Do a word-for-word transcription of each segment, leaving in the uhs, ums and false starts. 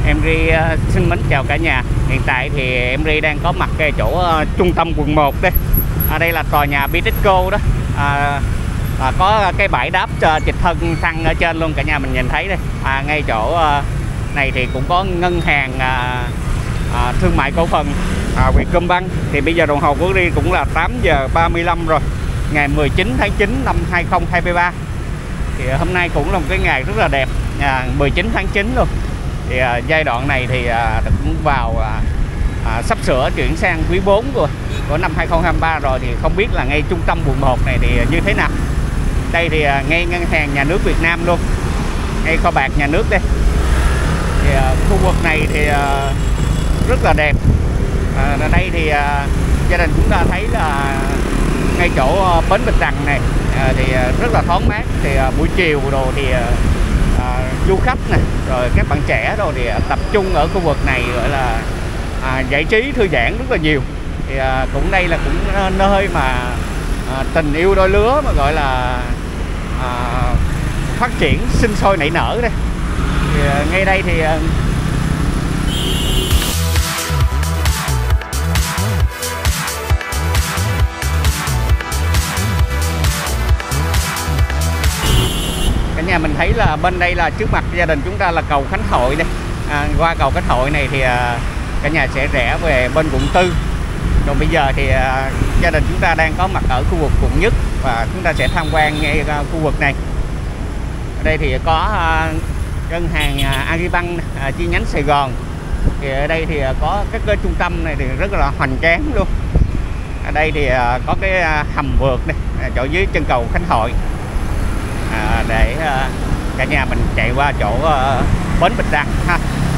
Em Ri uh, xin mến chào cả nhà. Hiện tại thì em Ri đang có mặt cái chỗ uh, trung tâm quận một đây. Ở đây là tòa nhà Bitexco đó. À, à, có cái bãi đáp uh, trực thăng xăng ở trên luôn, cả nhà mình nhìn thấy đây. À, ngay chỗ uh, này thì cũng có ngân hàng uh, uh, thương mại cổ phần uh, Vietcombank. Thì bây giờ đồng hồ của Ri cũng là tám giờ ba mươi lăm rồi, ngày mười chín tháng chín năm hai không hai ba. Thì hôm nay cũng là một cái ngày rất là đẹp, à, mười chín tháng chín luôn. Thì à, giai đoạn này thì à, cũng vào à, à, sắp sửa chuyển sang quý bốn của, của năm hai không hai ba rồi. Thì không biết là ngay trung tâm quận một này thì như thế nào. Đây thì à, ngay ngân hàng nhà nước Việt Nam luôn, ngay kho bạc nhà nước đây. Thì à, khu vực này thì à, rất là đẹp. À, ở đây thì à, gia đình chúng ta thấy là ngay chỗ à, bến Bạch Đằng này à, thì à, rất là thoáng mát. Thì à, buổi chiều đồ thì à, À, du khách này rồi các bạn trẻ rồi thì tập trung ở khu vực này, gọi là à, giải trí thư giãn rất là nhiều. Thì à, cũng đây là cũng nơi mà à, tình yêu đôi lứa mà gọi là à, phát triển sinh sôi nảy nở đây. Thì à, ngay đây thì à, nhà mình thấy là bên đây là trước mặt gia đình chúng ta là cầu Khánh Hội đây. À, qua cầu Khánh Hội này thì à, cả nhà sẽ rẽ về bên quận tư. Còn bây giờ thì à, gia đình chúng ta đang có mặt ở khu vực quận nhất và chúng ta sẽ tham quan ngay à, khu vực này. Ở đây thì có à, ngân hàng à, Agribank à, chi nhánh Sài Gòn. Thì ở đây thì à, có các cái trung tâm này thì rất là hoành tráng luôn. Ở đây thì à, có cái à, hầm vượt đây, à, chỗ dưới chân cầu Khánh Hội. À, để uh, cả nhà mình chạy qua chỗ uh, bến Bạch Đằng ha.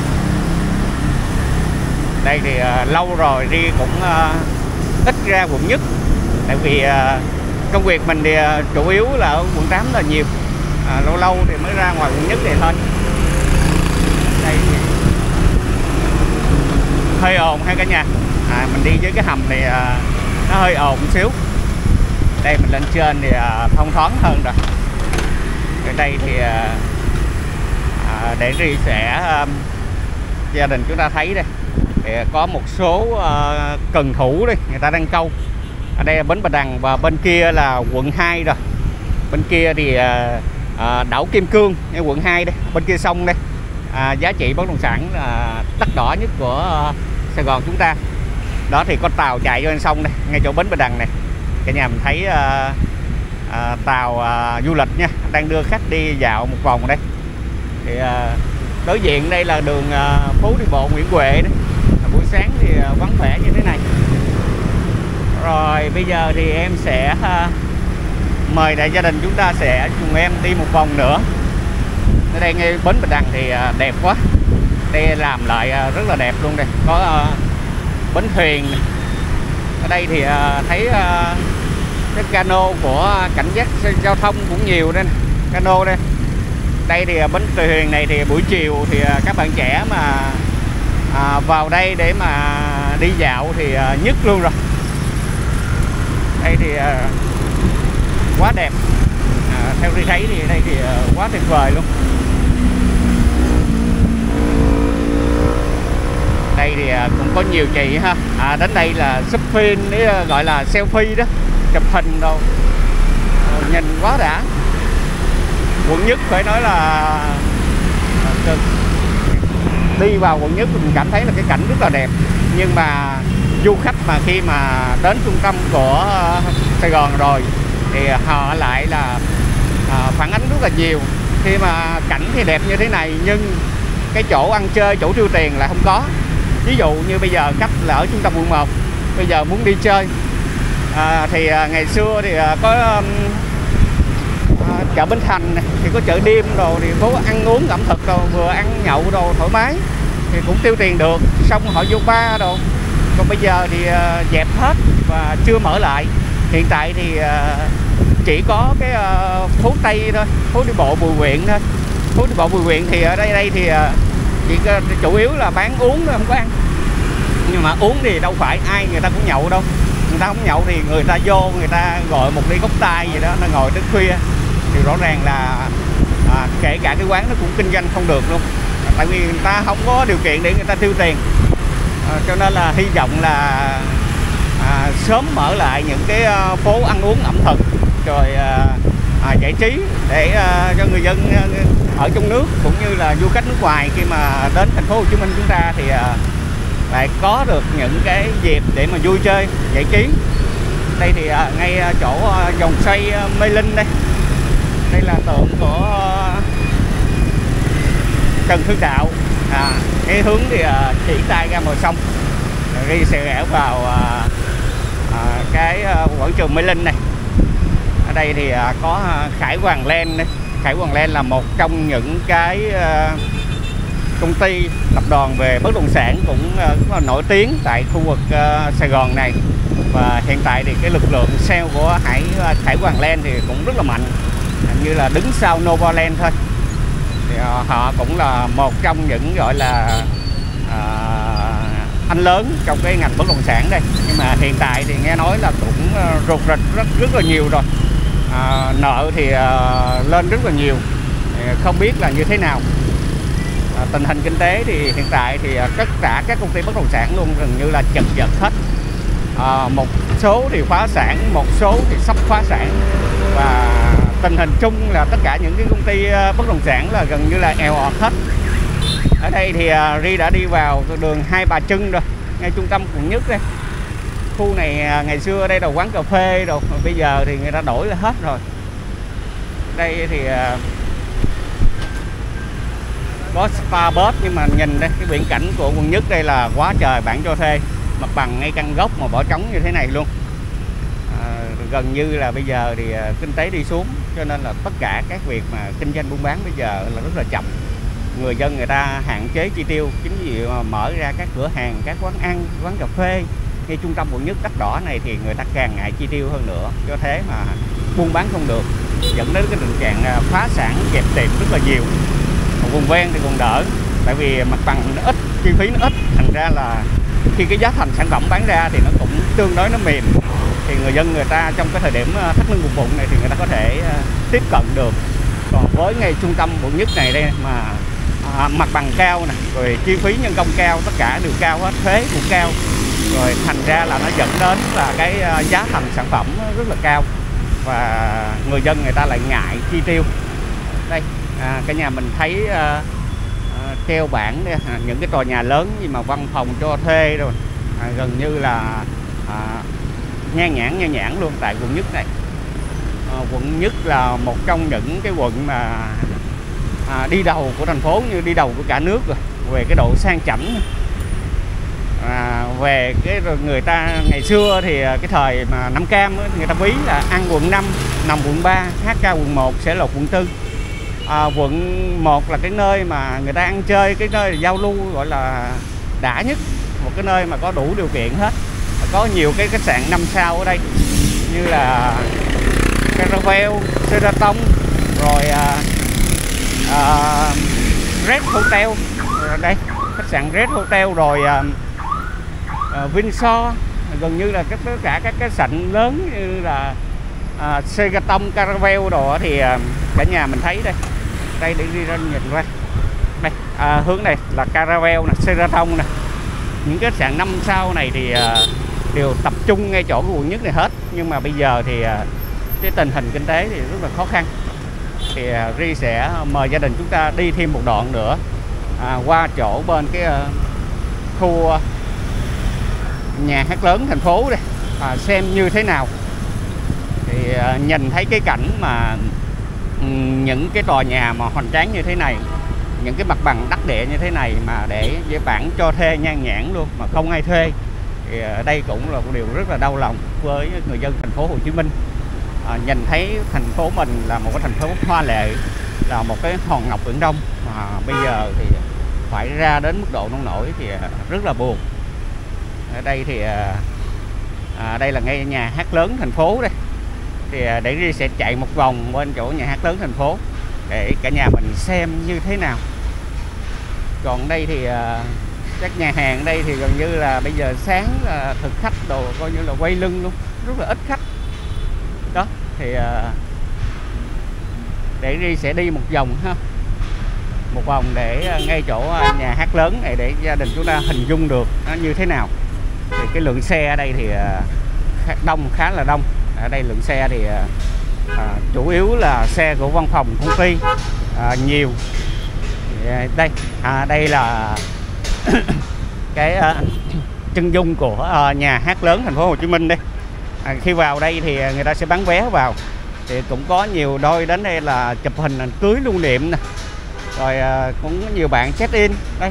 Đây thì uh, lâu rồi Ri cũng uh, ít ra quận nhất, tại vì uh, công việc mình thì uh, chủ yếu là ở quận tám là nhiều, uh, lâu lâu thì mới ra ngoài quận nhất thì thôi. Đây thì hơi ồn ha cả nhà. À, mình đi với cái hầm này uh, nó hơi ồn một xíu. Đây mình lên trên thì uh, thông thoáng hơn rồi. Ở đây thì à, để Ri sẽ à, gia đình chúng ta thấy đây thì có một số à, cần thủ đây, người ta đang câu. Ở đây là bến Bạch Đằng và bên kia là quận hai rồi. Bên kia thì à, à, đảo Kim Cương, quận hai đây, bên kia sông đây. À, giá trị bất động sản là đắt đỏ nhất của à, Sài Gòn chúng ta. Đó thì có tàu chạy trên sông đây, ngay chỗ bến Bạch Đằng này. Cả nhà mình thấy à, À, tàu à, du lịch nha, đang đưa khách đi dạo một vòng đây. Thì à, đối diện đây là đường à, phố đi bộ Nguyễn Huệ đấy. À, buổi sáng thì à, vắng vẻ như thế này. Rồi bây giờ thì em sẽ à, mời đại gia đình chúng ta sẽ cùng em đi một vòng nữa. Ở đây ngay bến Bạch Đằng thì à, đẹp quá. Đây làm lại à, rất là đẹp luôn đây. Có à, bến thuyền này. Ở đây thì à, thấy à, cái cano của cảnh sát giao thông cũng nhiều đây, cano đây. Đây thì bến thuyền này thì buổi chiều thì các bạn trẻ mà à, vào đây để mà đi dạo thì à, nhất luôn rồi. Đây thì à, quá đẹp. À, theo tôi thấy thì đây thì à, quá tuyệt vời luôn. Đây thì à, cũng có nhiều chị ha. À, đến đây là shopping, để gọi là selfie đó, chụp hình đâu nhìn quá đã. Quận nhất phải nói là đi vào quận nhất mình cảm thấy là cái cảnh rất là đẹp. Nhưng mà du khách mà khi mà đến trung tâm của Sài Gòn rồi thì họ lại là à, phản ánh rất là nhiều. Khi mà cảnh thì đẹp như thế này nhưng cái chỗ ăn chơi, chỗ tiêu tiền là không có. Ví dụ như bây giờ khách là ở trung tâm quận một, bây giờ muốn đi chơi À, thì à, ngày xưa thì à, có um, à, chợ Bến Thành này, thì có chợ đêm rồi thì phố ăn uống ẩm thực rồi vừa ăn nhậu đồ thoải mái thì cũng tiêu tiền được, xong họ vô bar đồ. Còn bây giờ thì à, dẹp hết và chưa mở lại. Hiện tại thì à, chỉ có cái à, phố Tây thôi, phố đi bộ Bùi Viện thôi. Phố đi bộ Bùi Viện thì ở đây đây thì à, chỉ chủ yếu là bán uống thôi, không có ăn. Nhưng mà uống thì đâu phải ai người ta cũng nhậu đâu. Người ta không nhậu thì người ta vô, người ta gọi một ly cốc tay gì đó, nó ngồi đến khuya thì rõ ràng là à, kể cả cái quán nó cũng kinh doanh không được luôn. tại vì người ta không có điều kiện để người ta tiêu tiền, à, cho nên là hy vọng là à, sớm mở lại những cái phố ăn uống ẩm thực rồi à, à, giải trí để à, cho người dân ở trong nước cũng như là du khách nước ngoài khi mà đến thành phố Hồ Chí Minh chúng ta thì à, lại có được những cái dịp để mà vui chơi giải trí. Đây thì à, ngay chỗ à, vòng xoay à, Mê Linh đây, đây là tượng của Trần Hưng Đạo, à, cái hướng thì à, chỉ tay ra bờ sông, đi sẽ rẽ vào à, à, cái à, quảng trường Mê Linh này. Ở đây thì à, có à, Khải Hoàng Land đây. Khải Hoàng Land là một trong những cái à, công ty tập đoàn về bất động sản cũng à, rất là nổi tiếng tại khu vực à, Sài Gòn này, và hiện tại thì cái lực lượng sale của Hải Khải Hoàng Land thì cũng rất là mạnh, như là đứng sau Novaland thôi. Thì à, họ cũng là một trong những gọi là à, anh lớn trong cái ngành bất động sản đây, nhưng mà hiện tại thì nghe nói là cũng rụt rịch rất rất là nhiều rồi, à, nợ thì à, lên rất là nhiều, thì không biết là như thế nào. À, tình hình kinh tế thì hiện tại thì tất cả các công ty bất động sản luôn gần như là chật vật hết, à, một số thì phá sản, một số thì sắp phá sản, và tình hình chung là tất cả những cái công ty bất động sản là gần như là eo ọt hết. Ở đây thì uh, Ri đã đi vào đường Hai Bà Trưng rồi, ngay trung tâm quận nhất đây. Khu này uh, ngày xưa đây là quán cà phê rồi, bây giờ thì người ta đổi là hết rồi. Đây thì uh, có spa bus, nhưng mà nhìn đây cái viễn cảnh của quận nhất đây là quá trời bản cho thuê, mặt bằng ngay căn gốc mà bỏ trống như thế này luôn. À, gần như là bây giờ thì uh, kinh tế đi xuống, cho nên là tất cả các việc mà kinh doanh buôn bán bây giờ là rất là chậm. Người dân người ta hạn chế chi tiêu, chính vì mà mở ra các cửa hàng, các quán ăn, quán cà phê ngay trung tâm quận nhất đắt đỏ này thì người ta càng ngại chi tiêu hơn nữa, do thế mà buôn bán không được, dẫn đến cái tình trạng phá sản, dẹp tiệm rất là nhiều. Còn vùng ven thì còn đỡ, tại vì mặt bằng nó ít, chi phí nó ít, thành ra là khi cái giá thành sản phẩm bán ra thì nó cũng tương đối nó mềm, thì người dân người ta trong cái thời điểm thắt lưng buộc bụng này thì người ta có thể tiếp cận được. Còn với ngay trung tâm quận nhất này đây mà à, mặt bằng cao nè, rồi chi phí nhân công cao, tất cả đều cao hết, thuế cũng cao, rồi thành ra là nó dẫn đến là cái giá thành sản phẩm rất là cao, và người dân người ta lại ngại chi tiêu. Đây à, cả nhà mình thấy à, à, treo bảng đây, à, những cái tòa nhà lớn như mà văn phòng cho thuê rồi, à, gần như là à, nhan nhản nhan nhản luôn tại quận nhất này. À, quận nhất là một trong những cái quận mà à, đi đầu của thành phố, như đi đầu của cả nước rồi, về cái độ sang chảnh, à, về cái người ta ngày xưa thì cái thời mà Nam Cam ấy, người ta ví là ăn quận năm, nằm quận ba, hát ca quận một sẽ là quận tư. À, quận một là cái nơi mà người ta ăn chơi, cái nơi giao lưu gọi là đã nhất, một cái nơi mà có đủ điều kiện hết, có nhiều cái khách sạn năm sao ở đây như là Caravel, Sheraton, rồi à, à, Red Hotel, rồi đây khách sạn Red Hotel, rồi à, à, Windsor, gần như là tất cả các cái sảnh lớn như là à, Sheraton, Caravel đồ thì à, cả nhà mình thấy đây, đây để đi ra nhìn qua đây, à, hướng này là Caravel nè, Sheraton nè, những cái khách sạn năm sao này thì à, đều tập trung ngay chỗ quận nhất này hết. Nhưng mà bây giờ thì à, cái tình hình kinh tế thì rất là khó khăn, thì à, Ri sẽ mời gia đình chúng ta đi thêm một đoạn nữa, à, qua chỗ bên cái à, khu à, nhà hát lớn thành phố đây, à, xem như thế nào. Thì à, nhìn thấy cái cảnh mà um, những cái tòa nhà mà hoành tráng như thế này, những cái mặt bằng đắc địa như thế này mà để với bản cho thuê nhan nhản luôn mà không ai thuê, thì ở đây cũng là một điều rất là đau lòng với người dân thành phố Hồ Chí Minh. À, nhìn thấy thành phố mình là một cái thành phố hoa lệ, là một cái hòn ngọc Biển Đông, mà bây giờ thì phải ra đến mức độ nông nổi thì rất là buồn. Ở đây thì à, đây là ngay nhà hát lớn thành phố đây, thì để Ri sẽ chạy một vòng bên chỗ nhà hát lớn thành phố để cả nhà mình xem như thế nào. Còn đây thì à, các nhà hàng đây thì gần như là bây giờ sáng là thực khách đồ coi như là quay lưng luôn, rất là ít khách đó. Thì à, để Ri sẽ đi một vòng ha, một vòng để ngay chỗ nhà hát lớn này để gia đình chúng ta hình dung được nó như thế nào. Thì cái lượng xe ở đây thì đông, khá là đông. Ở đây lượng xe thì à, chủ yếu là xe của văn phòng công ty à, nhiều. Đây à, đây là cái à, chân dung của à, nhà hát lớn thành phố Hồ Chí Minh đây. À, khi vào đây thì người ta sẽ bán vé vào, thì cũng có nhiều đôi đến đây là chụp hình cưới lưu niệm nè, rồi à, cũng có nhiều bạn check in đây.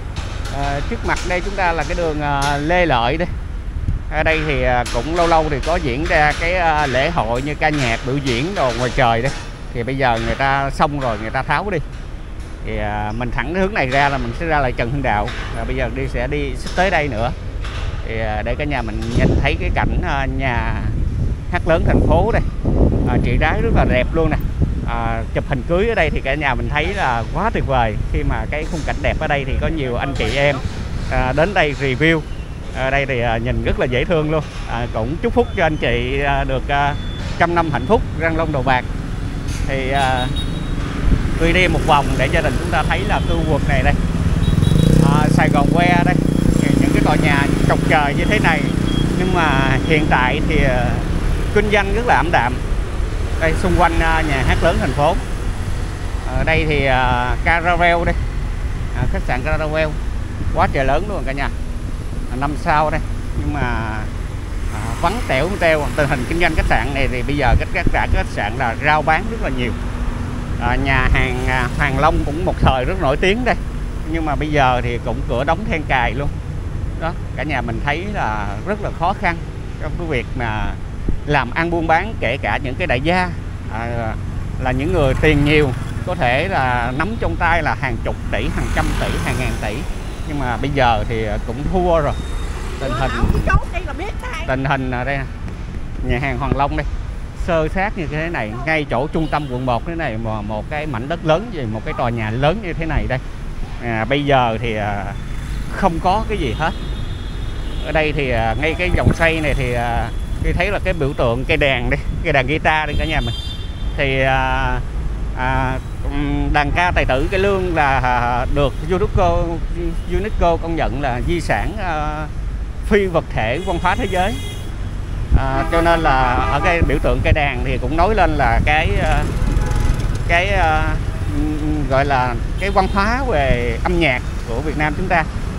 À, trước mặt đây chúng ta là cái đường à, Lê Lợi đây. Ở đây thì à, cũng lâu lâu thì có diễn ra cái à, lễ hội như ca nhạc biểu diễn đồ ngoài trời đấy. Thì bây giờ người ta xong rồi người ta tháo đi, thì à, mình thẳng cái hướng này ra là mình sẽ ra lại Trần Hưng Đạo. À, bây giờ đi sẽ đi tới đây nữa, thì à, để cả nhà mình nhìn thấy cái cảnh à, nhà hát lớn thành phố đây. À, chị gái rất là đẹp luôn nè. À, chụp hình cưới ở đây thì cả nhà mình thấy là quá tuyệt vời, khi mà cái khung cảnh đẹp ở đây thì có nhiều anh chị em à, đến đây review. Ở đây thì à, nhìn rất là dễ thương luôn. À, cũng chúc phúc cho anh chị à, được à, trăm năm hạnh phúc, răng long đầu bạc. Thì à, tôi đi một vòng để gia đình chúng ta thấy là khu vực này đây, à, Sài Gòn que đây, những cái tòa nhà chọc trời như thế này. Nhưng mà hiện tại thì à, kinh doanh rất là ảm đạm. Đây xung quanh à, nhà hát lớn thành phố. Ở đây thì à, Caravel đây, à, khách sạn Caravel quá trời lớn luôn cả nhà, năm sao đây. Nhưng mà à, vắng tẻo teo. Tình hình kinh doanh khách sạn này thì bây giờ các các cả khách sạn là rao bán rất là nhiều. À, nhà hàng à, Hoàng Long cũng một thời rất nổi tiếng đây, nhưng mà bây giờ thì cũng cửa đóng then cài luôn đó. Cả nhà mình thấy là rất là khó khăn trong cái việc mà làm ăn buôn bán, kể cả những cái đại gia à, là những người tiền nhiều, có thể là nắm trong tay là hàng chục tỷ, hàng trăm tỷ, hàng ngàn tỷ. Nhưng mà bây giờ thì cũng thua rồi. Tình hình tình hình ở đây, nhà hàng Hoàng Long đây sơ sát như thế này, ngay chỗ trung tâm quận một thế này, mà một cái mảnh đất lớn gì, một cái tòa nhà lớn như thế này đây. À, bây giờ thì à, không có cái gì hết. Ở đây thì à, ngay cái vòng xoay này thì à, tôi thấy là cái biểu tượng cây đàn đây, cây đàn guitar đây cả nhà mình. Thì à, à, đàn ca tài tử Cải Lương là à, được UNESCO UNESCO công nhận là di sản à, phi vật thể văn hóa thế giới. À, cho nên là ở cái biểu tượng cây đàn thì cũng nói lên là cái cái uh, gọi là cái văn hóa về âm nhạc của Việt Nam chúng ta.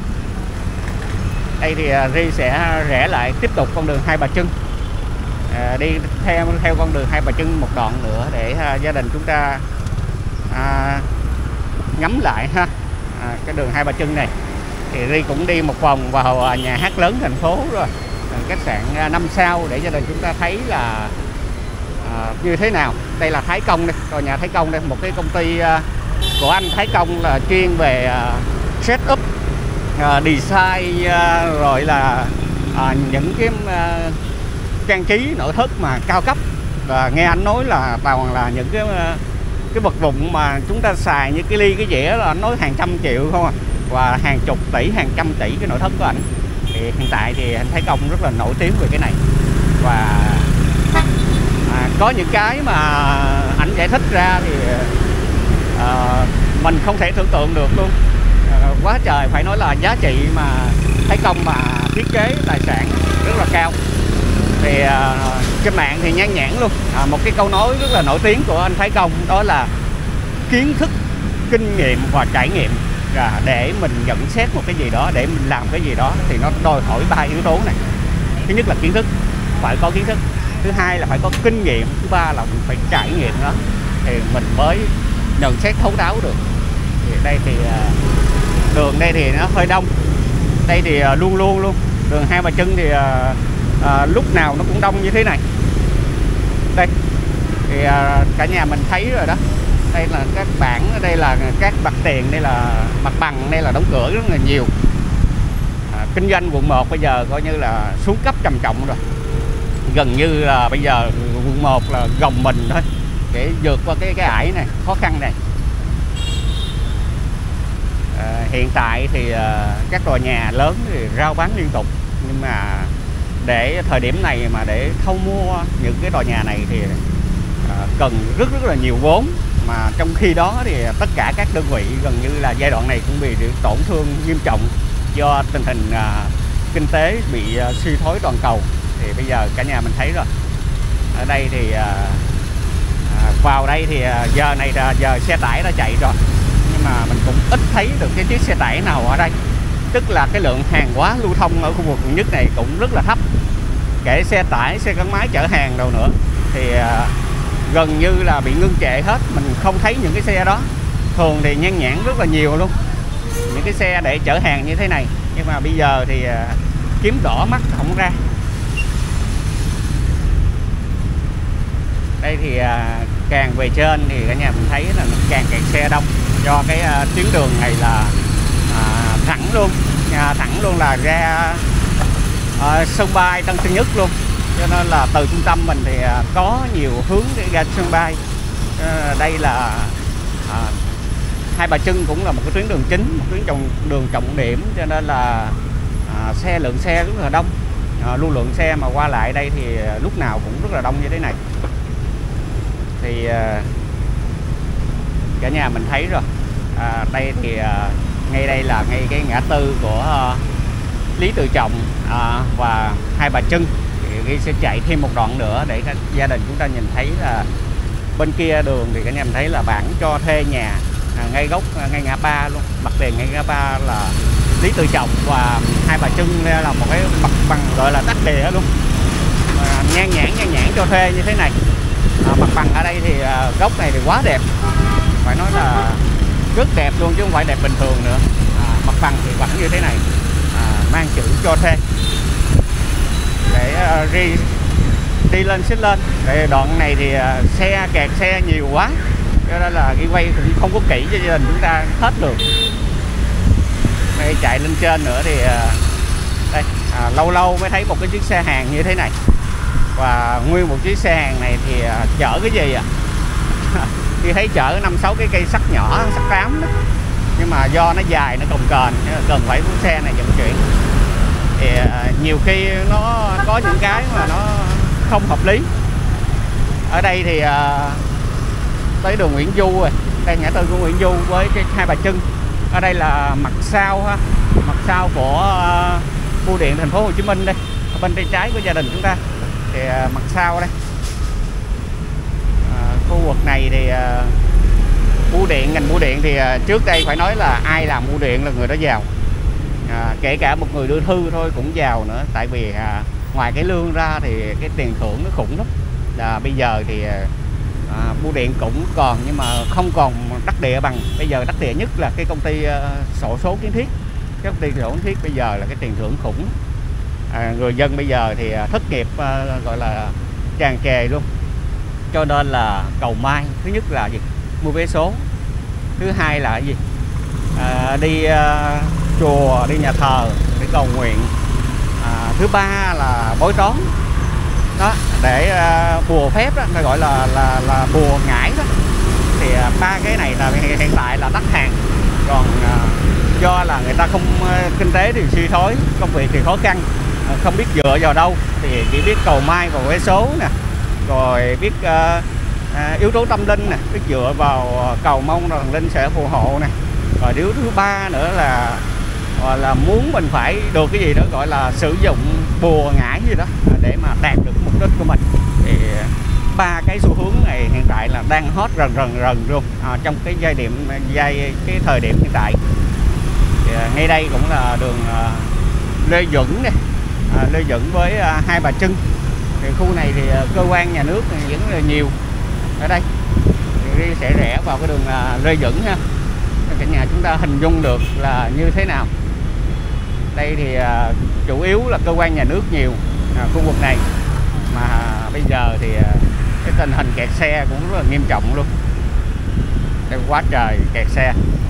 Đây thì uh, Ri sẽ rẽ lại tiếp tục con đường Hai Bà Trưng, uh, đi theo theo con đường Hai Bà Trưng một đoạn nữa để uh, gia đình chúng ta uh, ngắm lại ha. Uh, cái đường Hai Bà Trưng này thì Ri cũng đi một vòng vào uh, nhà hát lớn thành phố rồi, khách sạn năm sao để gia đình chúng ta thấy là à, như thế nào. Đây là Thái Công đây, tòa nhà Thái Công đây, một cái công ty à, của anh Thái Công là chuyên về à, set up, à, design à, rồi là à, những cái à, trang trí nội thất mà cao cấp. Và nghe anh nói là toàn là những cái à, cái vật dụng mà chúng ta xài như cái ly cái dĩa là anh nói hàng trăm triệu không à, và hàng chục tỷ, hàng trăm tỷ cái nội thất của anh. Thì hiện tại thì anh Thái Công rất là nổi tiếng về cái này. Và à, có những cái mà ảnh giải thích ra thì à, mình không thể tưởng tượng được luôn. À, quá trời, phải nói là giá trị mà Thái Công mà thiết kế tài sản rất là cao. Thì à, trên mạng thì nhan nhản luôn. À, một cái câu nói rất là nổi tiếng của anh Thái Công đó là kiến thức, kinh nghiệm và trải nghiệm. À, để mình nhận xét một cái gì đó, để mình làm cái gì đó thì nó đòi hỏi ba yếu tố này. Thứ nhất là kiến thức, phải có kiến thức. Thứ hai là phải có kinh nghiệm. Thứ ba là mình phải trải nghiệm nó thì mình mới nhận xét thấu đáo được. Thì đây thì đường đây thì nó hơi đông. Đây thì luôn luôn luôn đường Hai Bà Trưng thì à, à, lúc nào nó cũng đông như thế này. Đây thì à, cả nhà mình thấy rồi đó. Đây là các bảng, đây là các mặt tiền, đây là mặt bằng, đây là đóng cửa rất là nhiều. À, kinh doanh quận một bây giờ coi như là xuống cấp trầm trọng rồi. Gần như là bây giờ quận một là gồng mình thôi để vượt qua cái cái ải này, khó khăn này. À, hiện tại thì à, các tòa nhà lớn thì rao bán liên tục, nhưng mà để thời điểm này mà để thâu mua những cái tòa nhà này thì à, cần rất rất là nhiều vốn. mà trong khi đó thì tất cả các đơn vị gần như là giai đoạn này cũng bị tổn thương nghiêm trọng do tình hình à, kinh tế bị à, suy thoái toàn cầu. Thì bây giờ cả nhà mình thấy rồi, ở đây thì à, à, vào đây thì à, giờ này là giờ xe tải đã chạy rồi, nhưng mà mình cũng ít thấy được cái chiếc xe tải nào ở đây, tức là cái lượng hàng hóa lưu thông ở khu vực quận nhất này cũng rất là thấp. Kể xe tải, xe gắn máy chở hàng đâu nữa thì à, gần như là bị ngưng trệ hết, mình không thấy những cái xe đó. Thường thì nhan nhản rất là nhiều luôn, những cái xe để chở hàng như thế này, nhưng mà bây giờ thì à, kiếm đỏ mắt không ra. Đây thì à, càng về trên thì cả nhà mình thấy là nó càng kẹt xe đông, do cái à, tuyến đường này là à, thẳng luôn, à, thẳng luôn là ra à, sân bay Tân Sơn Nhất luôn, cho nên là từ trung tâm mình thì à, có nhiều hướng để ra sân bay. À, đây là à, Hai Bà Trưng cũng là một cái tuyến đường chính, một tuyến trọng đường trọng điểm, cho nên là à, xe lượng xe rất là đông. À, lưu lượng xe mà qua lại đây thì lúc nào cũng rất là đông như thế này. Thì à, cả nhà mình thấy rồi, à, đây thì à, ngay đây là ngay cái ngã tư của à, Lý Tự Trọng à, và Hai Bà Trưng. Thì sẽ chạy thêm một đoạn nữa để các gia đình chúng ta nhìn thấy là bên kia đường thì cả nhà mình thấy là bảng cho thuê nhà à, ngay gốc ngay ngã ba luôn, mặt tiền ngay ngã ba là Lý Tự Trọng và Hai Bà Trưng là một cái mặt bằng gọi là đắc địa luôn, à, nhan nhản nhan nhản cho thuê như thế này. À, mặt bằng ở đây thì à, góc này thì quá đẹp, phải nói là rất đẹp luôn chứ không phải đẹp bình thường nữa. À, mặt bằng thì vẫn như thế này, à, mang chữ cho thuê để uh, đi, đi lên xích lên. Để đoạn này thì uh, xe kẹt xe nhiều quá, cho nên là ghi quay cũng không có kỹ cho gia đình chúng ta hết được. Đây chạy lên trên nữa thì uh, đây à, lâu lâu mới thấy một cái chiếc xe hàng như thế này, và nguyên một chiếc xe hàng này thì uh, chở cái gì à khi thấy chở năm sáu cái cây sắt nhỏ, sắt rám đó, nhưng mà do nó dài, nó cồng kềnh, cần phải cuốn xe này vận chuyển. Thì uh, nhiều khi nó có những cái mà nó không hợp lý. Ở đây thì uh, tới đường Nguyễn Du rồi, đây ngã tư của Nguyễn Du với cái Hai Bà Trưng. Ở đây là mặt sau ha, mặt sau của uh, bưu điện thành phố Hồ Chí Minh đây, ở bên tay trái của gia đình chúng ta thì uh, mặt sau đây. Uh, khu vực này thì uh, bưu điện, ngành bưu điện thì uh, trước đây phải nói là ai làm bưu điện là người đó giàu. À, kể cả một người đưa thư thôi cũng giàu nữa, tại vì à, ngoài cái lương ra thì cái tiền thưởng nó khủng lắm. Là bây giờ thì à, bưu điện cũng còn, nhưng mà không còn đắc địa bằng. Bây giờ đắc địa nhất là cái công ty à, sổ số Kiến Thiết. Cái công ty sổ Kiến Thiết bây giờ là cái tiền thưởng khủng. À, người dân bây giờ thì thất nghiệp à, gọi là tràn trề luôn. Cho nên là cầu may, thứ nhất là gì? Mua vé số, thứ hai là gì? À, đi à, chùa, đi nhà thờ để cầu nguyện, à, thứ ba là bói toán đó, để uh, bùa phép đó, người gọi là là là bùa ngải đó. Thì uh, ba cái này là hiện tại là đắt hàng. Còn uh, do là người ta không uh, kinh tế thì suy thoái, công việc thì khó khăn, uh, không biết dựa vào đâu, thì chỉ biết cầu may vào vé số nè, rồi biết uh, uh, yếu tố tâm linh nè, biết dựa vào uh, cầu mong thần linh sẽ phù hộ nè. Rồi yếu thứ ba nữa là gọi là muốn mình phải được cái gì đó gọi là sử dụng bùa ngải gì đó để mà đạt được mục đích của mình. Thì ba cái xu hướng này hiện tại là đang hot rần rần rần luôn à, trong cái giai điểm giai cái thời điểm hiện tại. Thì, à, ngay đây cũng là đường à, Lê Duẩn này, à, Lê Duẩn với à, Hai Bà Trưng. Thì khu này thì à, cơ quan nhà nước vẫn là nhiều ở đây. Thì đi sẽ rẽ vào cái đường à, Lê Duẩn ha. Cả nhà chúng ta hình dung được là như thế nào. Đây thì à, chủ yếu là cơ quan nhà nước nhiều à, khu vực này, mà bây giờ thì à, cái tình hình kẹt xe cũng rất là nghiêm trọng luôn. Đây quá trời kẹt xe,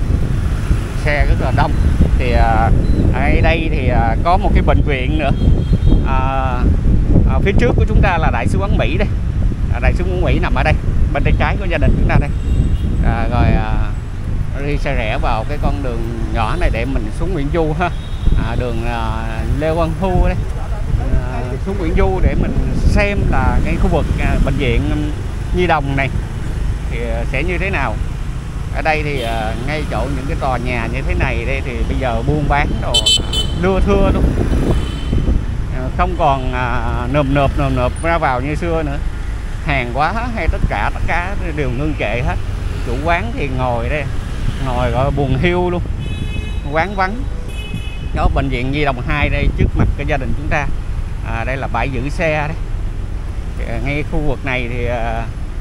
xe rất là đông. Thì à, ở đây thì à, có một cái bệnh viện nữa. À, à, phía trước của chúng ta là Đại sứ quán Mỹ đây, à, Đại sứ quán Mỹ nằm ở đây, bên tay trái của gia đình chúng ta đây. À, rồi à, đi xe rẽ vào cái con đường nhỏ này để mình xuống Nguyễn Du ha. À, đường à, Lê Quang Thu đây, à, xuống Nguyễn Du để mình xem là cái khu vực à, bệnh viện Nhi Đồng này thì thì sẽ như thế nào. Ở đây thì ngay chỗ những cái tòa nhà như thế này đây thì bây giờ buôn bán đồ lưa thưa luôn, không còn nườm nượp nườm nượp ra vào như xưa nữa. Hàng quá hay tất cả tất cả đều ngưng trệ hết. Chủ quán thì ngồi đây, ngồi gọi buồn hiu luôn, quán vắng. Đó, bệnh viện Nhi Đồng hai đây trước mặt cái gia đình chúng ta. À, đây là bãi giữ xe đấy. À, ngay khu vực này thì à,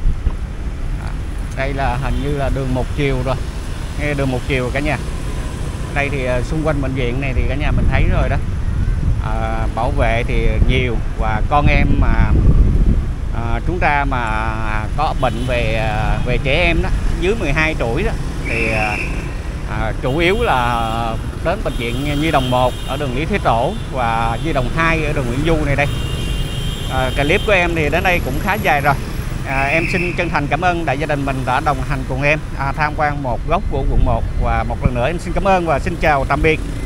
đây là hình như là đường một chiều rồi, ngay đường một chiều cả nhà. Đây thì à, xung quanh bệnh viện này thì cả nhà mình thấy rồi đó. À, bảo vệ thì nhiều, và con em mà à, chúng ta mà có bệnh về về trẻ em đó dưới mười hai tuổi đó thì à, chủ yếu là đến bệnh viện Nhi Đồng một ở đường Lý Thái Tổ và Nhi Đồng hai ở đường Nguyễn Du này đây. À, clip của em thì đến đây cũng khá dài rồi. À, em xin chân thành cảm ơn đại gia đình mình đã đồng hành cùng em à, tham quan một góc của quận một, và một lần nữa em xin cảm ơn và xin chào tạm biệt.